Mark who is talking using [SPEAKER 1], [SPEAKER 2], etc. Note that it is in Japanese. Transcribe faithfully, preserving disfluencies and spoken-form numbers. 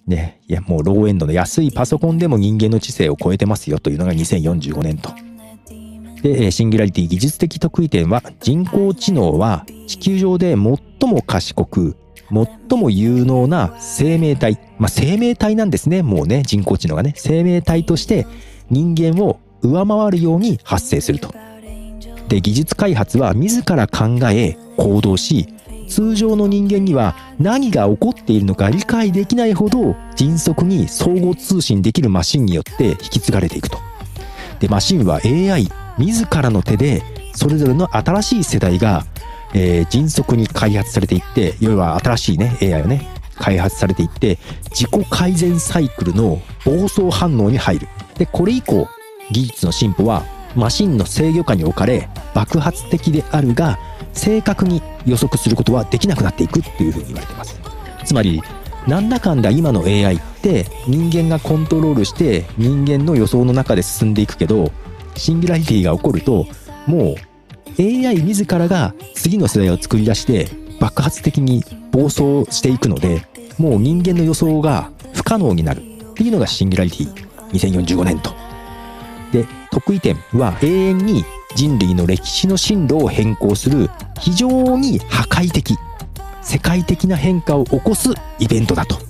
[SPEAKER 1] ね、いやもうローエンドの安いパソコンでも人間の知性を超えてますよというのがにせんよんじゅうごねんと。で、シンギュラリティ技術的得意点は、人工知能は地球上で最も賢く最も有能な生命体、まあ生命体なんですね。もうね、人工知能がね、生命体として人間を上回るように発生すると。で、技術開発は自ら考え行動し、通常の人間には何が起こっているのか理解できないほど迅速に相互通信できるマシンによって引き継がれていくと。で、マシンは エーアイ 自らの手でそれぞれの新しい世代が、えー、迅速に開発されていって、いわば新しいね エーアイ をね開発されていって自己改善サイクルの暴走反応に入る。で、これ以降技術の進歩はマシンの制御下に置かれ爆発的であるが正確に予測することはできなくなっていくっていうふうに言われています。つまりなんだかんだ今の エーアイ って人間がコントロールして人間の予想の中で進んでいくけど、シンギュラリティが起こるともう エーアイ 自らが次の世代を作り出して爆発的に暴走していくので、もう人間の予想が不可能になるっていうのがシンギュラリティにせんよんじゅうごねんと。で、得意点は永遠に人類の歴史の進路を変更する非常に破壊的世界的な変化を起こすイベントだと。